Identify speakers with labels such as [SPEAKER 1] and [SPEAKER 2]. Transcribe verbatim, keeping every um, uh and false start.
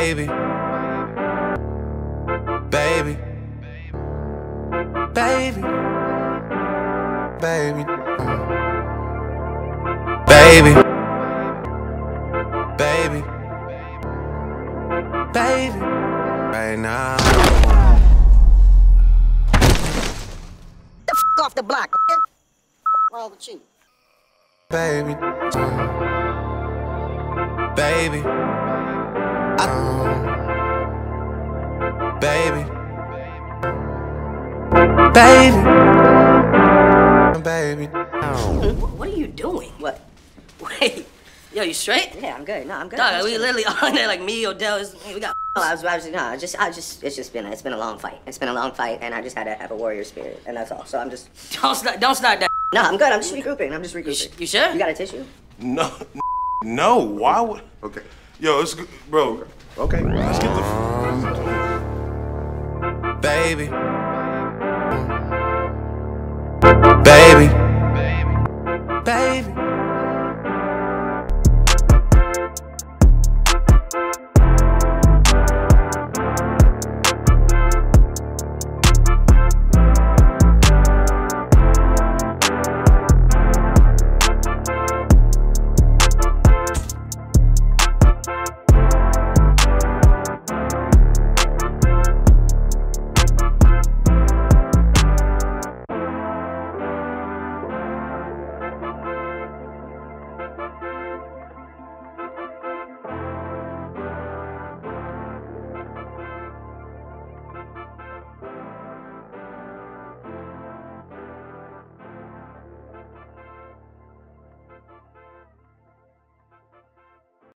[SPEAKER 1] Baby, baby, baby, baby, baby, baby, baby, right now.
[SPEAKER 2] The f off the block. What's wrong with you?
[SPEAKER 1] Baby, baby, I baby, baby, baby.
[SPEAKER 3] What are you doing? What? Wait. Yo, you straight?
[SPEAKER 2] Yeah, I'm good. No, I'm good.
[SPEAKER 3] Dog, we literally on there like me, Odell. is- We got.
[SPEAKER 2] No, I was, I was, no, I just, I just, it's just been, it's been a long fight. It's been a long fight, and I just had to have a warrior spirit, and that's all. So I'm just,
[SPEAKER 3] Don't start. Don't start that.
[SPEAKER 2] no, I'm good. I'm just regrouping. I'm just regrouping.
[SPEAKER 3] You sure?
[SPEAKER 2] You got a tissue?
[SPEAKER 4] No, no. Why would? Okay. Yo, it's good, bro. Okay, let's get the.
[SPEAKER 1] Baby.